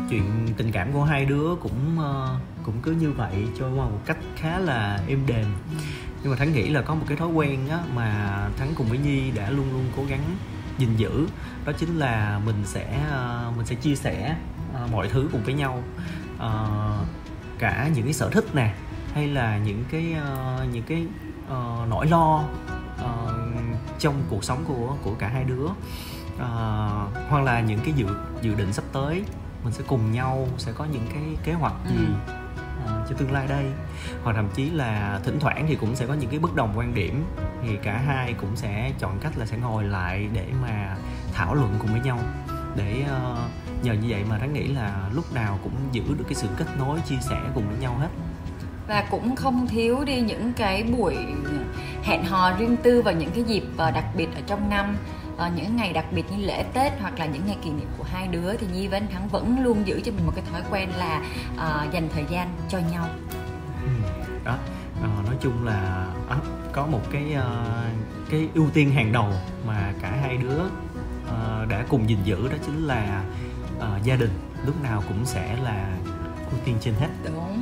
chuyện tình cảm của hai đứa cũng cứ như vậy trôi qua một cách khá là êm đềm. Nhưng mà Thắng nghĩ là có một cái thói quen á mà Thắng cùng với Nhi đã luôn luôn cố gắng gìn giữ, đó chính là mình sẽ chia sẻ mọi thứ cùng với nhau, cả những cái sở thích nè, hay là những cái nỗi lo trong cuộc sống của cả hai đứa, hoặc là những cái dự định sắp tới mình sẽ cùng nhau sẽ có những cái kế hoạch gì cho tương lai đây, hoặc thậm chí là thỉnh thoảng thì cũng sẽ có những cái bất đồng quan điểm, thì cả hai cũng sẽ chọn cách là sẽ ngồi lại để mà thảo luận cùng với nhau, để nhờ như vậy mà Thắng nghĩ là lúc nào cũng giữ được cái sự kết nối, chia sẻ cùng với nhau hết. Và cũng không thiếu đi những cái buổi hẹn hò riêng tư vào những cái dịp đặc biệt ở trong năm, những ngày đặc biệt như lễ Tết hoặc là những ngày kỷ niệm của hai đứa, thì Nhi với anh Thắng vẫn luôn giữ cho mình một cái thói quen là dành thời gian cho nhau. Đó, nói chung là có một cái ưu tiên hàng đầu mà cả hai đứa đã cùng gìn giữ, đó chính là gia đình lúc nào cũng sẽ là ưu tiên trên hết. Đúng.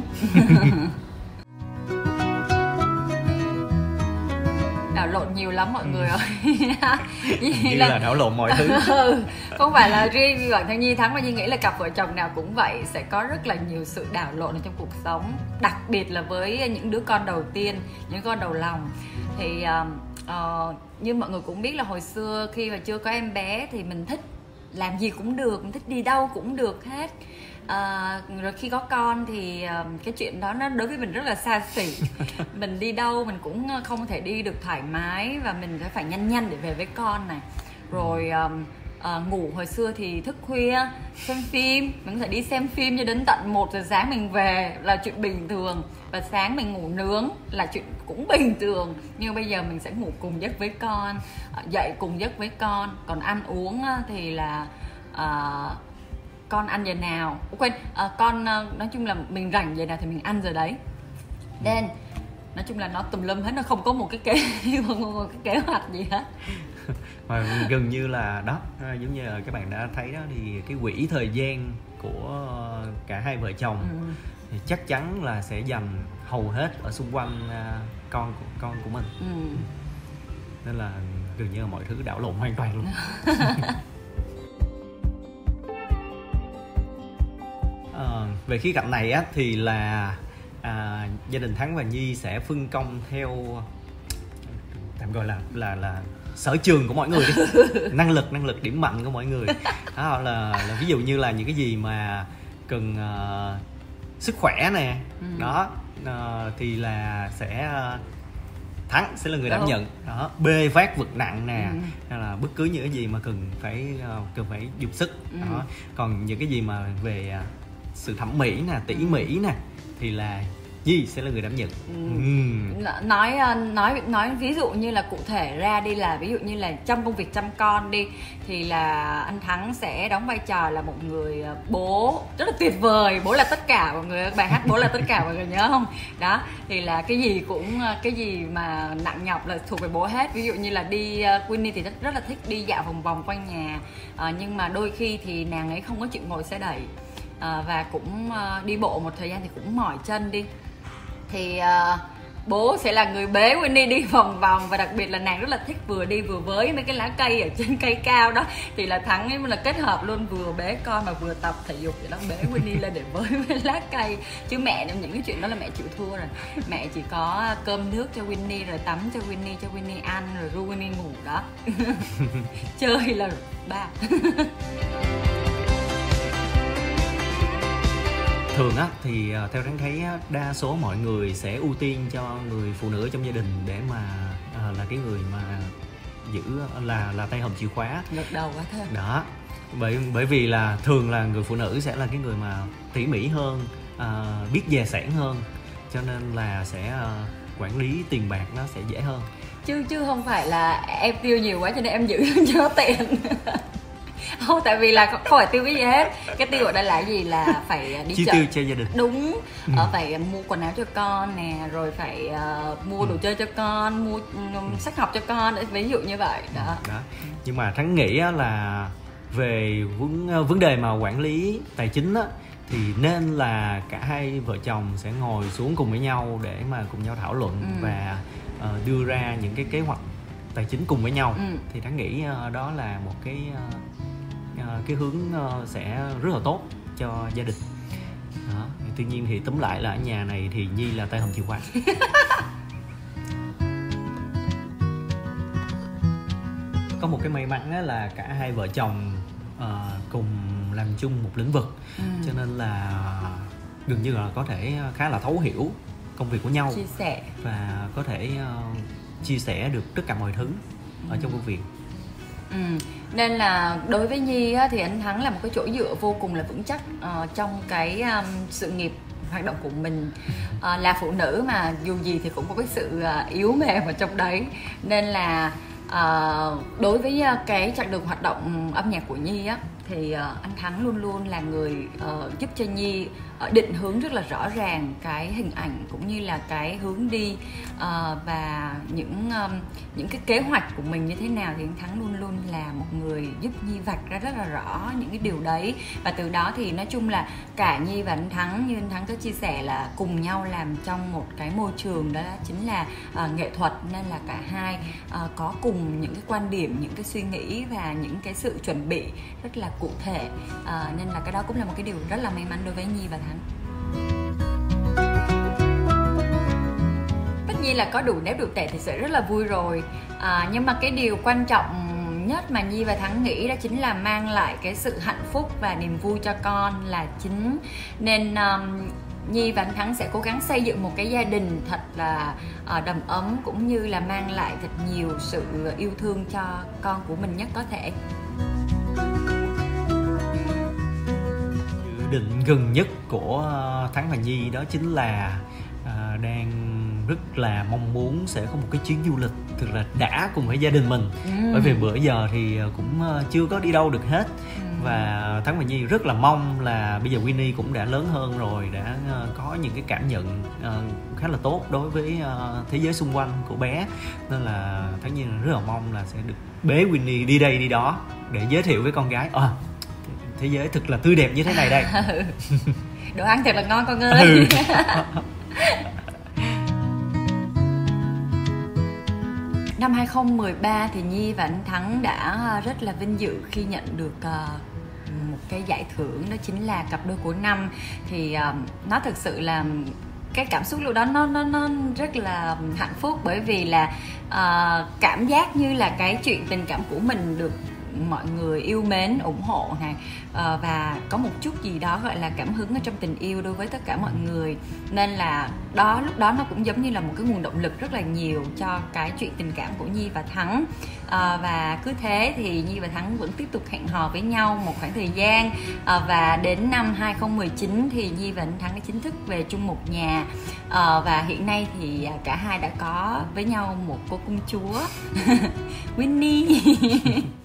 Đảo lộn nhiều lắm mọi người ơi. Như là đảo lộn mọi thứ. Không phải là riêng bản thân Nhi, Thắng và Nhi nghĩ là cặp vợ chồng nào cũng vậy, sẽ có rất là nhiều sự đảo lộn ở trong cuộc sống, đặc biệt là với những đứa con đầu tiên, những con đầu lòng. Thì như mọi người cũng biết là hồi xưa khi mà chưa có em bé thì mình thích làm gì cũng được, mình thích đi đâu cũng được hết. Rồi khi có con thì cái chuyện đó nó đối với mình rất là xa xỉ. Mình đi đâu mình cũng không thể đi được thoải mái, và mình phải nhanh nhanh để về với con này. Rồi ngủ hồi xưa thì thức khuya xem phim, mình có thể đi xem phim cho đến tận 1 giờ sáng mình về là chuyện bình thường, và sáng mình ngủ nướng là chuyện cũng bình thường. Nhưng bây giờ mình sẽ ngủ cùng giấc với con, dậy cùng giấc với con. Còn ăn uống thì là con ăn giờ nào con nói chung là mình rảnh giờ nào thì mình ăn giờ đấy. Nên nói chung là nó tùm lum hết, nó không có một cái kế hoạch gì hết. Và gần như là đó, giống như là các bạn đã thấy đó, thì cái quỹ thời gian của cả hai vợ chồng thì chắc chắn là sẽ dành hầu hết ở xung quanh con của mình. Nên là gần như là mọi thứ đảo lộn hoàn toàn luôn. Về khía cạnh này á, thì là gia đình Thắng và Nhi sẽ phân công theo tạm gọi là sở trường của mỗi người đi. năng lực điểm mạnh của mỗi người đó, là ví dụ như là những cái gì mà cần sức khỏe nè, đó thì là sẽ Thắng sẽ là người đảm nhận đó, bê vác vật nặng nè, hay là bất cứ những cái gì mà cần phải dùng sức đó. Còn những cái gì mà về sự thẩm mỹ nè, tỉ mỉ nè, thì là Nhi sẽ là người đảm nhận. Nói ví dụ như là cụ thể ra đi, là ví dụ như là trong công việc chăm con đi, thì là anh Thắng sẽ đóng vai trò là một người bố rất là tuyệt vời. Bố là tất cả mọi người, bài hát Bố là tất cả mọi người nhớ không? Đó, thì là cái gì mà nặng nhọc là thuộc về bố hết. Ví dụ như là đi Winnie thì rất là thích đi dạo vòng vòng quanh nhà, nhưng mà đôi khi thì nàng ấy không có chịu ngồi xe đẩy, và cũng đi bộ một thời gian thì cũng mỏi chân đi, thì bố sẽ là người bế Winnie đi vòng vòng. Và đặc biệt là nàng rất là thích vừa đi vừa với mấy cái lá cây ở trên cây cao đó, thì là Thắng ấy là kết hợp luôn, vừa bế con mà vừa tập thể dục vậy đó, bế Winnie lên để với lá cây. Chứ mẹ những cái chuyện đó là mẹ chịu thua rồi. Mẹ chỉ có cơm nước cho Winnie, rồi tắm cho Winnie ăn, rồi ru Winnie ngủ đó. Chơi là ba. Thường á thì theo Thắng thấy á, đa số mọi người sẽ ưu tiên cho người phụ nữ trong gia đình để mà là cái người mà giữ là tay hòm chìa khóa, ngược đầu quá thôi đó. Bởi vì là thường là người phụ nữ sẽ là cái người mà tỉ mỉ hơn, biết dè sẻn hơn, cho nên là sẽ quản lý tiền bạc nó sẽ dễ hơn. Chứ không phải là em tiêu nhiều quá cho nên em giữ cho nó tiền. Không, tại vì là không phải tiêu cái gì hết. Cái tiêu ở đây là gì, là phải đi chi chợ, tiêu cho gia đình. đúng. Phải mua quần áo cho con nè, rồi phải mua đồ chơi cho con, mua sách học cho con, ví dụ như vậy đó. Nhưng mà Thắng nghĩ là về vấn đề mà quản lý tài chính á, thì nên là cả hai vợ chồng sẽ ngồi xuống cùng với nhau để mà cùng nhau thảo luận và đưa ra những cái kế hoạch tài chính cùng với nhau. Thì Thắng nghĩ đó là một cái hướng sẽ rất là tốt cho gia đình. Đó. Tuy nhiên thì túm lại là ở nhà này thì Nhi là tay hầm chìa khóa. Có một cái may mắn là cả hai vợ chồng cùng làm chung một lĩnh vực, cho nên là gần như là có thể khá là thấu hiểu công việc của nhau, chia sẻ và có thể chia sẻ được tất cả mọi thứ ở trong công việc. Nên là đối với Nhi á, thì anh Thắng là một cái chỗ dựa vô cùng là vững chắc trong cái sự nghiệp hoạt động của mình. Là phụ nữ mà dù gì thì cũng có cái sự yếu mềm ở trong đấy, nên là đối với cái chặng đường hoạt động âm nhạc của Nhi á, thì anh Thắng luôn luôn là người giúp cho Nhi định hướng rất là rõ ràng cái hình ảnh cũng như là cái hướng đi và những cái kế hoạch của mình như thế nào, thì anh Thắng luôn luôn là một người giúp Nhi vạch ra rất là rõ những cái điều đấy. Và từ đó thì nói chung là cả Nhi và anh Thắng, như anh Thắng có chia sẻ, là cùng nhau làm trong một cái môi trường đó chính là nghệ thuật, nên là cả hai có cùng những cái quan điểm, những cái suy nghĩ và những cái sự chuẩn bị rất là cụ thể, nên là cái đó cũng là một cái điều rất là may mắn đối với Nhi và Thắng. Tất nhiên là có đủ nếp đủ tẻ thì sẽ rất là vui rồi, nhưng mà cái điều quan trọng nhất mà Nhi và Thắng nghĩ đó chính là mang lại cái sự hạnh phúc và niềm vui cho con là chính. Nên Nhi và anh Thắng sẽ cố gắng xây dựng một cái gia đình thật là đầm ấm, cũng như là mang lại thật nhiều sự yêu thương cho con của mình nhất có thể. Dự định gần nhất của Thắng và Nhi đó chính là đang rất là mong muốn sẽ có một cái chuyến du lịch thật là đã cùng với gia đình mình. Bởi vì bữa giờ thì cũng chưa có đi đâu được hết. Và Thắng và Nhi rất là mong là bây giờ Winnie cũng đã lớn hơn rồi, đã có những cái cảm nhận khá là tốt đối với thế giới xung quanh của bé. Nên là Thắng Nhi rất là mong là sẽ được bế Winnie đi đây đi đó để giới thiệu với con gái thế giới thật là tươi đẹp như thế này đây. Đồ ăn thật là ngon con ơi. Năm 2013 thì Nhi và anh Thắng đã rất là vinh dự khi nhận được một cái giải thưởng, đó chính là cặp đôi của năm. Thì nó thực sự là cái cảm xúc lúc đó nó rất là hạnh phúc, bởi vì là cảm giác như là cái chuyện tình cảm của mình được mọi người yêu mến, ủng hộ này, và có một chút gì đó gọi là cảm hứng ở trong tình yêu đối với tất cả mọi người. Nên là lúc đó nó cũng giống như là một cái nguồn động lực rất là nhiều cho cái chuyện tình cảm của Nhi và Thắng. Và cứ thế thì Nhi và Thắng vẫn tiếp tục hẹn hò với nhau một khoảng thời gian, và đến năm 2019 thì Nhi và anh Thắng đã chính thức về chung một nhà, và hiện nay thì cả hai đã có với nhau một cô công chúa Winnie.